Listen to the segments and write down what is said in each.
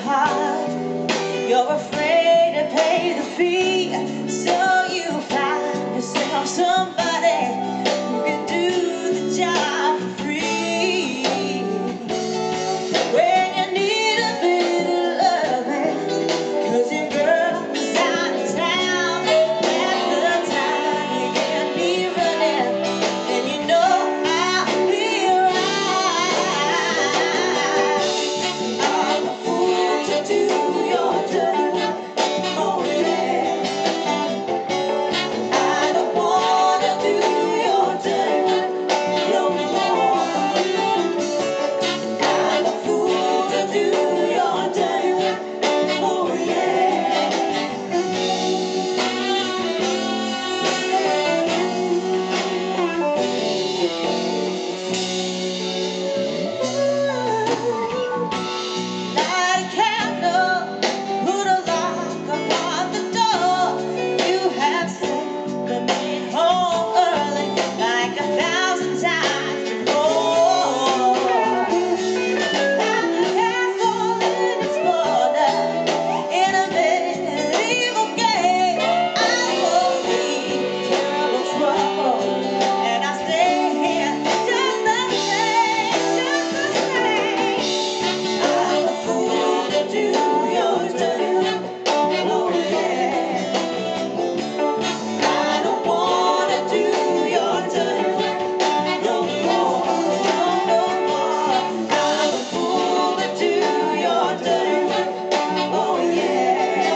heart. You're afraid to pay the fee, so you find yourself somebody who can do the job for free. When you need a bit of loving, 'cause your girl is out of town, that's the time you get me running, and you know I'll be right. I'm a fool to do your dirty work, oh yeah. I don't wanna do your dirty work no more. I'm a fool to do your dirty work, oh yeah. Light a candle, put a lock upon the door. You have sent me home early like 1,000 times before. Like a castle in its border, in a medieval game. I will be terrible trouble, and I stay here just the same, just the same. I'm a fool to do your dirty work, oh yeah. I don't wanna do your dirty work no more, no more. I'm a fool to do your dirty work, oh yeah.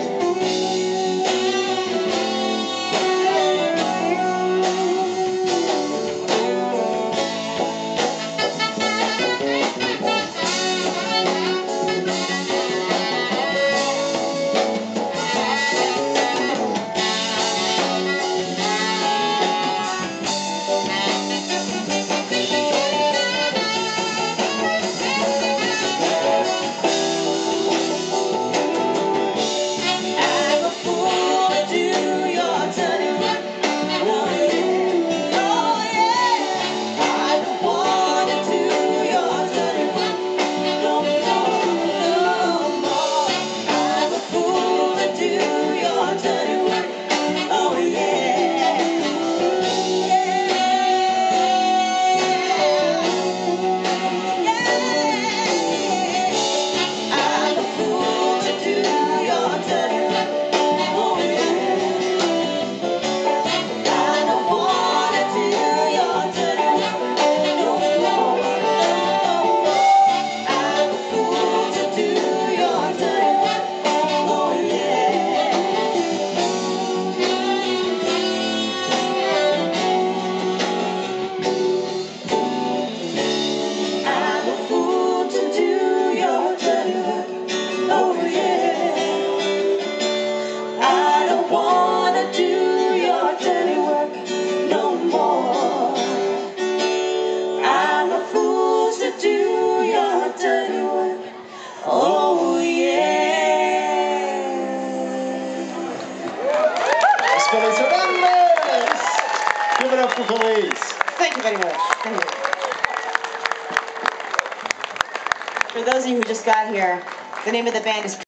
I'm a fool to do your dirty work, oh yeah, oh yeah. I don't wanna do your dirty work no more, no more. I'm a fool to do your dirty work, oh yeah, yeah. I'm a fool to do your dirty work, oh yeah. I don't wanna do your dirty work no more, no more. I'm a fool to do your dirty work, oh yeah. I'm a fool to do your dirty work, oh yeah. I don't wanna do your dirty work no more. I'm a fool to do your dirty work, oh yeah. Let's go, Lisa Hernandez. Give it up for Felice. Thank you very much. Thank you. For those of you who just got here, the name of the band is